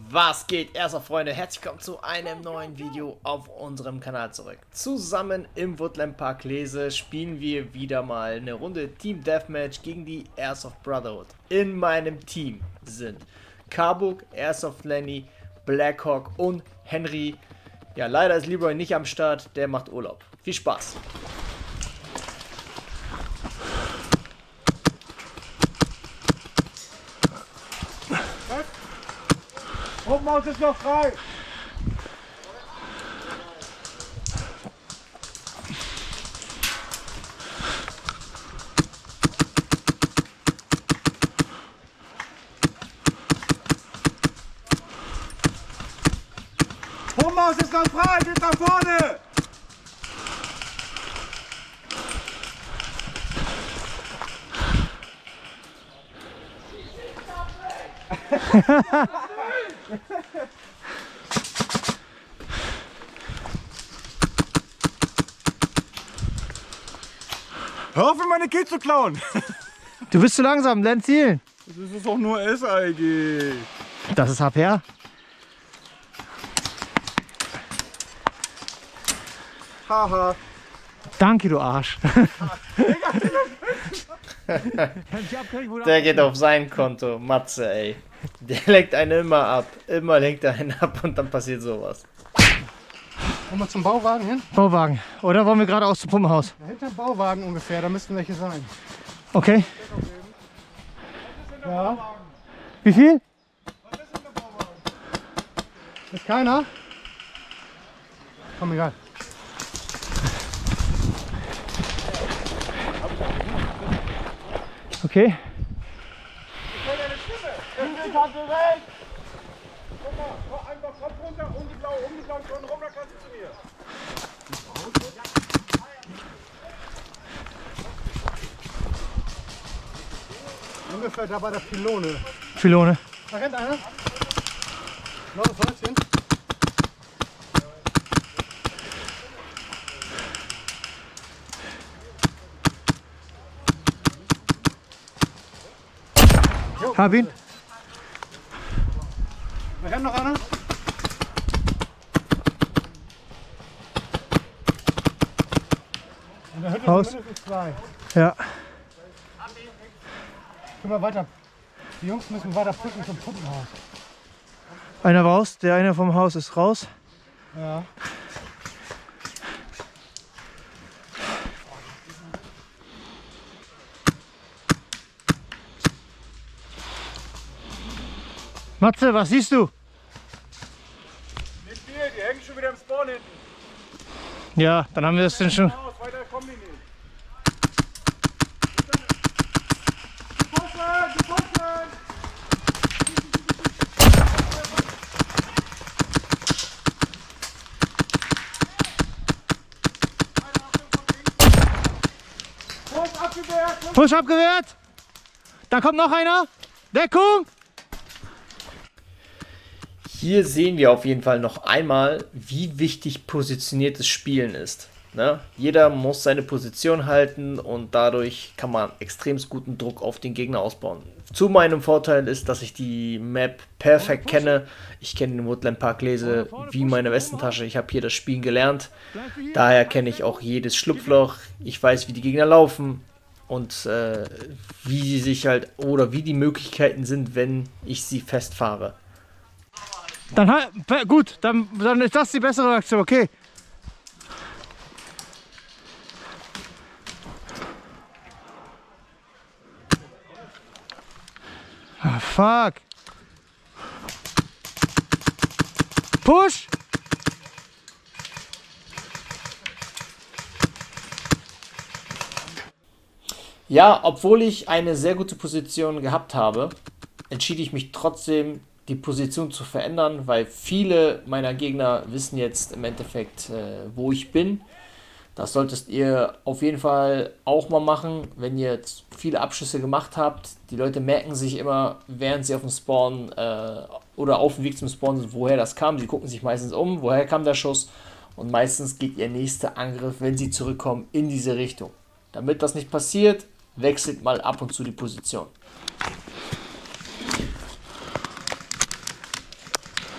Was geht, erster Freunde? Herzlich willkommen zu einem neuen Video auf unserem Kanal zurück. Zusammen im Woodland Park Lese spielen wir wieder mal eine Runde Team Deathmatch gegen die Airsoft Brotherhood. In meinem Team sind Karbuk, Airsoft Lenny, Blackhawk und Henry. Ja, leider ist Leroy nicht am Start, der macht Urlaub. Viel Spaß! Truppenhaus ist noch frei! Truppenhaus ist noch frei! Geht nach vorne! Hör auf, meine Kills zu klauen! Du bist zu langsam, lern zielen. Das ist doch nur SIG. Das ist HPR. Haha. Danke, du Arsch. Der geht auf sein Konto, Matze, ey. Der lenkt einen immer ab. Immer lenkt er einen ab und dann passiert sowas. Wollen wir zum Bauwagen hin? Bauwagen. Oder wollen wir geradeaus zum Pumpenhaus? Hinter dem Bauwagen ungefähr, da müssten welche sein. Okay. Ja. Wie viel? Ist keiner? Komm, egal. Okay. Ich hab direkt! Guck mal, mach einfach Kopf runter, um die blaue Zone rum, dann kannst du zu mir. Ungefähr da bei der Pylone. Pylone. Da rennt einer. Blaues Häuschen. Hab ihn. Da rennt noch einer. In der Hütte Haus. sind mindestens zwei. Ja. Können wir weiter. Die Jungs müssen weiter pushen zum Puppenhaus. Einer raus. Der eine vom Haus ist raus. Ja. Matze, was siehst du? Nicht viel, die hängen schon wieder im Spawn hinten. Ja, dann haben wir es denn schon. Aus, weiter kommen die nicht. Die Puppen! Die Puppen! Push abgewehrt! Push abgewehrt. Da kommt noch einer. Deckung. Hier sehen wir auf jeden Fall noch einmal, wie wichtig positioniertes Spielen ist. Ne? Jeder muss seine Position halten und dadurch kann man extrem guten Druck auf den Gegner ausbauen. Zu meinem Vorteil ist, dass ich die Map perfekt kenne. Ich kenne den Woodland Park Lese wie meine Westentasche. Ich habe hier das Spielen gelernt. Daher kenne ich auch jedes Schlupfloch. Ich weiß, wie die Gegner laufen und wie sie sich halt oder wie die Möglichkeiten sind, wenn ich sie festfahre. Dann gut, dann ist das die bessere Reaktion, okay. Ah, fuck. Push. Ja, obwohl ich eine sehr gute Position gehabt habe, entschied ich mich trotzdem, die Position zu verändern, weil viele meiner Gegner wissen jetzt im Endeffekt, wo ich bin. Das solltest ihr auf jeden Fall auch mal machen, wenn ihr jetzt viele Abschüsse gemacht habt. Die Leute merken sich immer, während sie auf dem Spawn oder auf dem Weg zum Spawn sind, woher das kam. Sie gucken sich meistens um, woher kam der Schuss. Und meistens geht ihr nächster Angriff, wenn sie zurückkommen, in diese Richtung. Damit das nicht passiert, wechselt mal ab und zu die Position.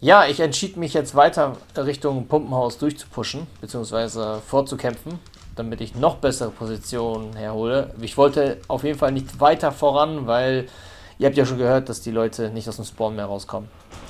Ja, ich entschied mich jetzt weiter Richtung Pumpenhaus durchzupushen, beziehungsweise vorzukämpfen, damit ich noch bessere Positionen herhole. Ich wollte auf jeden Fall nicht weiter voran, weil ihr habt ja schon gehört, dass die Leute nicht aus dem Spawn mehr rauskommen.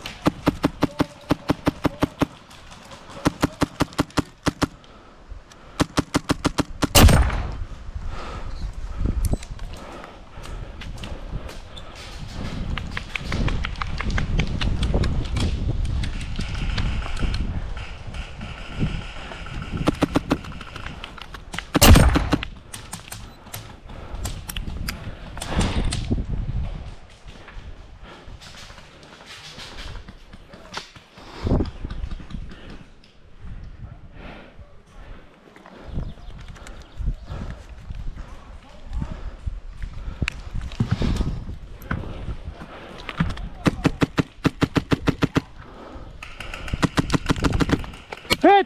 Hit!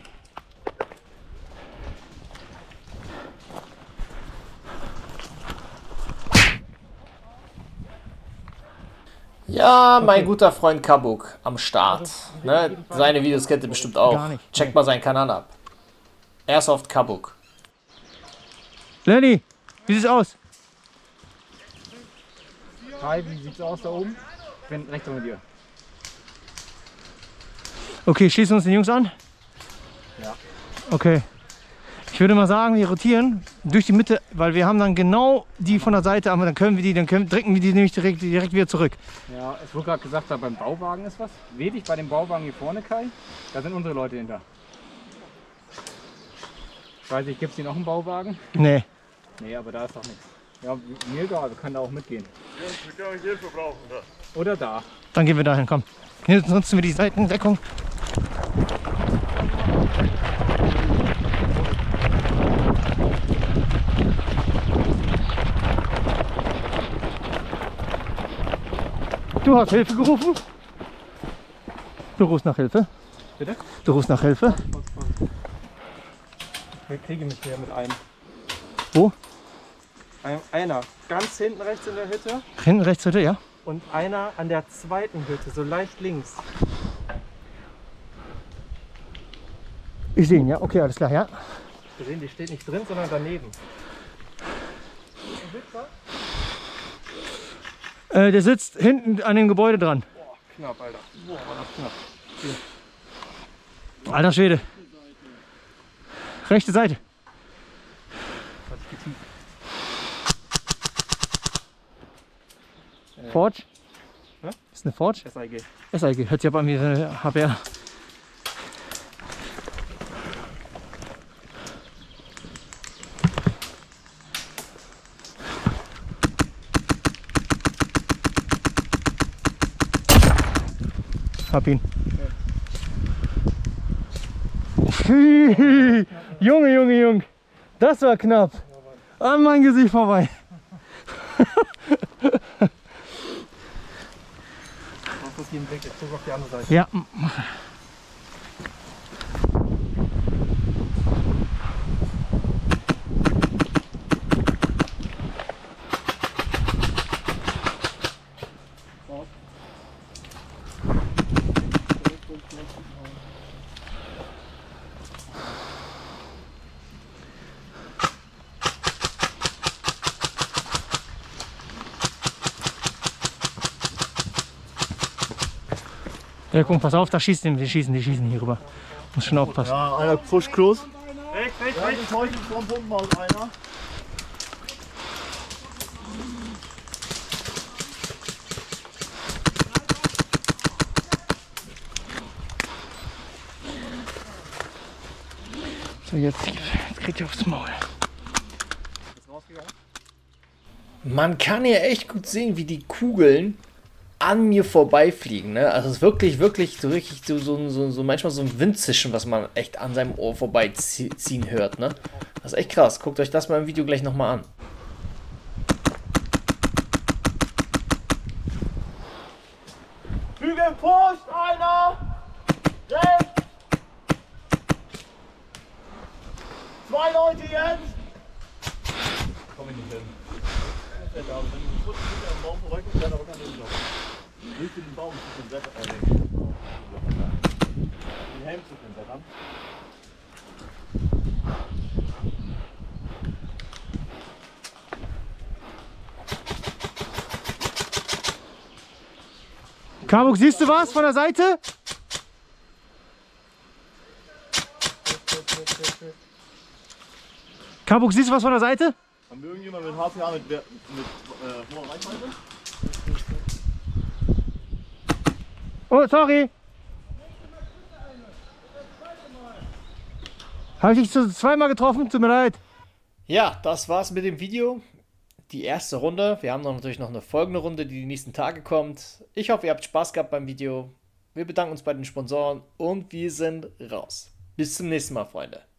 Ja, mein guter Freund Kabuk am Start. Ne? Seine Videos kennt ihr bestimmt auch. Gar nicht, Checkt mal seinen Kanal ab. Airsoft Kabuk. Lenny, wie sieht's aus? Hi, wie sieht's aus da oben? Ich bin rechts von dir. Okay, schließen wir uns den Jungs an? Ja. Okay. Ich würde mal sagen, wir rotieren durch die Mitte, weil wir haben dann genau die von der Seite, aber dann können wir die, drücken wir die nämlich direkt wieder zurück. Ja, es wurde gerade gesagt, da beim Bauwagen ist was. Weh dich bei dem Bauwagen hier vorne, Kai. Da sind unsere Leute hinter. Ich weiß nicht, gibt es hier noch einen Bauwagen? Nee. Nee, aber da ist doch nichts. Ja, mir egal, wir können da auch mitgehen. Wir können Hilfe brauchen. Da. Oder da. Dann gehen wir dahin, komm. Hier nutzen wir die Seitendeckung. Du hast Hilfe gerufen? Du rufst nach Hilfe? Bitte? Du rufst nach Hilfe? Wir kriegen mich hier mit einem. Wo? Einer ganz hinten rechts in der Hütte Hinten rechts Hütte, ja? und einer an der zweiten Hütte, so leicht links. Ich sehe ihn, ja? Okay, alles klar, ja. Wir sehen, die steht nicht drin, sondern daneben. Der sitzt hinten an dem Gebäude dran. Boah, knapp, Alter. Boah, war das knapp. Alter Schwede. Rechte Seite. Forge? Hä? Ist eine Forge? SIG. SIG. Hört sich aber an wie eine HBR. Hab ihn. Junge, Junge, Junge. Das war knapp. An mein Gesicht vorbei. Mach das hier im Blick, ich gucke auf die andere Seite. Ja. Ja, guck, pass auf, da schießen die schießen hier rüber. Muss schon aufpassen. Ja, einer pusht Klos. Rechts, rechts, Da ist heute vom Pumpenhaus einer. So, jetzt kriegt ihr aufs Maul. Man kann hier echt gut sehen, wie die Kugeln an mir vorbeifliegen. Ne? Also es ist wirklich so manchmal so ein Windzischen, was man echt an seinem Ohr vorbeiziehen hört. Ne? Das ist echt krass. Guckt euch das mal im Video gleich nochmal an. Hügel pusht einer. Rechts. 2 Leute jetzt. Komm ich nicht hin. Wenn du kurz hinter dem Baum verrückt, dann aber kann ich nicht laufen. Durch den Baum ist ein Wetter. Den Helm zu können, Kabuk, siehst du was von der Seite? Kabuk, siehst du was von der Seite? Haben wir irgendjemand mit HPA mit hoher Reichweite? Oh, sorry. Habe ich dich zweimal getroffen? Tut mir leid. Ja, das war's mit dem Video. Die erste Runde. Wir haben natürlich noch eine folgende Runde, die nächsten Tage kommt. Ich hoffe, ihr habt Spaß gehabt beim Video. Wir bedanken uns bei den Sponsoren und wir sind raus. Bis zum nächsten Mal, Freunde.